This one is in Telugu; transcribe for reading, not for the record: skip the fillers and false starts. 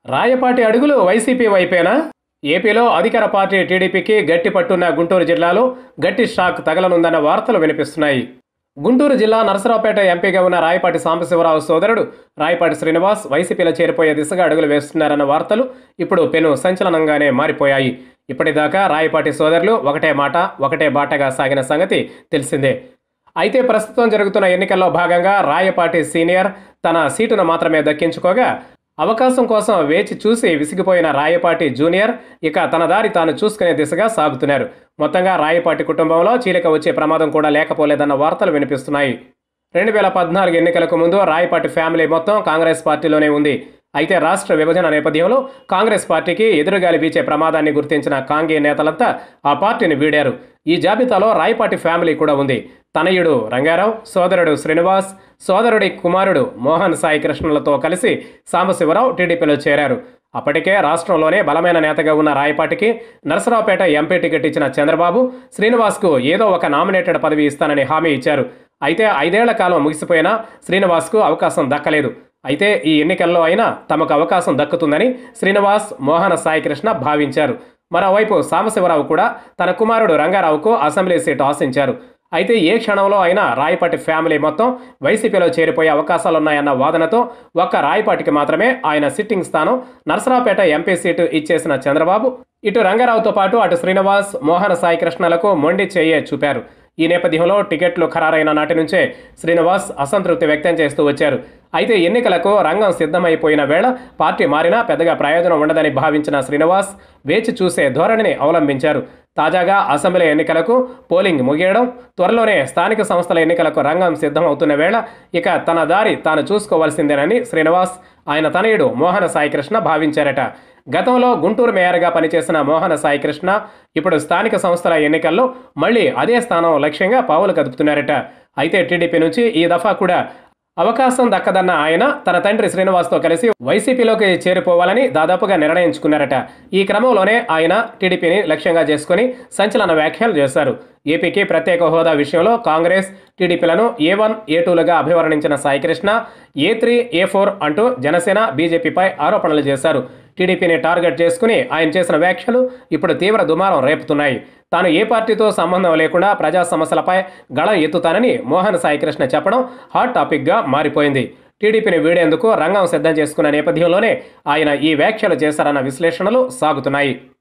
రాయపాటి అడుగులు వైసీపీ వైపేనా? ఏపీలో అధికార పార్టీ టీడీపీకి గట్టి పట్టున్న గుంటూరు జిల్లాలో గట్టి షాక్ తగలనుందన్న వార్తలు వినిపిస్తున్నాయి. గుంటూరు జిల్లా నరసరావుపేట ఎంపీగా ఉన్న రాయపాటి సాంబశివరావు సోదరుడు రాయపాటి శ్రీనివాస్ వైసీపీలో చేరిపోయే దిశగా అడుగులు వేస్తున్నారన్న వార్తలు ఇప్పుడు పెను సంచలనంగానే మారిపోయాయి. ఇప్పటిదాకా రాయపాటి సోదరులు ఒకటే మాట ఒకటే బాటగా సాగిన సంగతి తెలిసిందే. అయితే ప్రస్తుతం జరుగుతున్న ఎన్నికల్లో భాగంగా రాయపాటి సీనియర్ తన సీటును మాత్రమే దక్కించుకోగా అవకాశం కోసం వేచి చూసి విసిగిపోయిన రాయపాటి జూనియర్ ఇక తన దారి తాను చూసుకునే దిశగా సాగుతున్నారు. మొత్తంగా రాయపాటి కుటుంబంలో చీలిక వచ్చే ప్రమాదం కూడా లేకపోలేదన్న వార్తలు వినిపిస్తున్నాయి. 2014 ఎన్నికలకు ముందు రాయపాటి ఫ్యామిలీ మొత్తం కాంగ్రెస్ పార్టీలోనే ఉంది. అయితే రాష్ట్ర విభజన నేపథ్యంలో కాంగ్రెస్ పార్టీకి ఎదురుగాలి వీచే ప్రమాదాన్ని గుర్తించిన కాంగే నేతలంతా ఆ పార్టీని వీడారు. ఈ జాబితాలో రాయపాటి ఫ్యామిలీ కూడా ఉంది. తనయుడు రంగారావు, సోదరుడు శ్రీనివాస్, సోదరుడి కుమారుడు మోహన్ సాయి కృష్ణలతో కలిసి సాంబశివరావు టీడీపీలో చేరారు. అప్పటికే రాష్ట్రంలోనే బలమైన నేతగా ఉన్న రాయపాటికి నరసరావుపేట ఎంపీ టికెట్ ఇచ్చిన చంద్రబాబు శ్రీనివాస్కు ఏదో ఒక నామినేటెడ్ పదవి ఇస్తానని హామీ ఇచ్చారు. అయితే 5 ఏళ్ల కాలం ముగిసిపోయినా శ్రీనివాస్కు అవకాశం దక్కలేదు. అయితే ఈ ఎన్నికల్లో అయినా తమకు అవకాశం దక్కుతుందని శ్రీనివాస్, మోహన సాయి కృష్ణ భావించారు. మరోవైపు సాంబశివరావు కూడా తన కుమారుడు రంగారావుకు అసెంబ్లీ సీటు ఆశించారు. అయితే ఏ క్షణంలో అయినా రాయపాటి ఫ్యామిలీ మొత్తం వైసీపీలో చేరిపోయే అవకాశాలున్నాయన్న వాదనతో ఒక్క రాయపాటికి మాత్రమే ఆయన సిట్టింగ్ స్థానం నరసరావుపేట ఎంపీ సీటు ఇచ్చేసిన చంద్రబాబు ఇటు రంగారావుతో పాటు అటు శ్రీనివాస్, మోహన సాయి కృష్ణలకు మొండి చెయ్యే చూపారు. ఈ నేపథ్యంలో టికెట్లు ఖరారైన నాటి నుంచే శ్రీనివాస్ అసంతృప్తి వ్యక్తం చేస్తూ వచ్చారు. అయితే ఎన్నికలకు రంగం సిద్ధమైపోయిన వేళ పార్టీ మారినా పెద్దగా ప్రయోజనం ఉండదని భావించిన శ్రీనివాస్ వేచి చూసే ధోరణిని అవలంబించారు. తాజాగా అసెంబ్లీ ఎన్నికలకు పోలింగ్ ముగియడం, త్వరలోనే స్థానిక సంస్థల ఎన్నికలకు రంగం సిద్ధమవుతున్న వేళ ఇక తన దారి తాను చూసుకోవాల్సిందేనని శ్రీనివాస్, ఆయన తనయుడు మోహన సాయి కృష్ణ భావించారట. గతంలో గుంటూరు మేయర్గా పనిచేసిన మోహన సాయి కృష్ణ ఇప్పుడు స్థానిక సంస్థల ఎన్నికల్లో మళ్లీ అదే స్థానం లక్ష్యంగా పావులు కదుపుతున్నారట. అయితే టీడీపీ నుంచి ఈ దఫా కూడా అవకాశం దక్కదన్న ఆయన తన తండ్రి శ్రీనివాస్తో కలిసి వైసీపీలోకి చేరిపోవాలని దాదాపుగా నిర్ణయించుకున్నారట. ఈ క్రమంలోనే ఆయన టీడీపీని లక్ష్యంగా చేసుకుని సంచలన వ్యాఖ్యలు చేశారు. ఏపీకి ప్రత్యేక హోదా విషయంలో Congress, టీడీపీలను A1, A2లుగా అభివర్ణించిన Saikrishna A3, A4 అంటూ జనసేన, బీజేపీపై ఆరోపణలు చేశారు. టీడీపీని టార్గెట్ చేసుకుని ఆయన చేసిన వ్యాఖ్యలు ఇప్పుడు తీవ్ర దుమారం రేపుతున్నాయి. తాను ఏ పార్టీతో సంబంధం లేకుండా ప్రజా సమస్యలపై గళం ఎత్తుతానని మోహన్ సాయి కృష్ణ చెప్పడం హాట్ టాపిక్గా మారిపోయింది. టీడీపీని వీడేందుకు రంగం సిద్ధం చేసుకున్న నేపథ్యంలోనే ఆయన ఈ వ్యాఖ్యలు చేశారన్న విశ్లేషణలు సాగుతున్నాయి.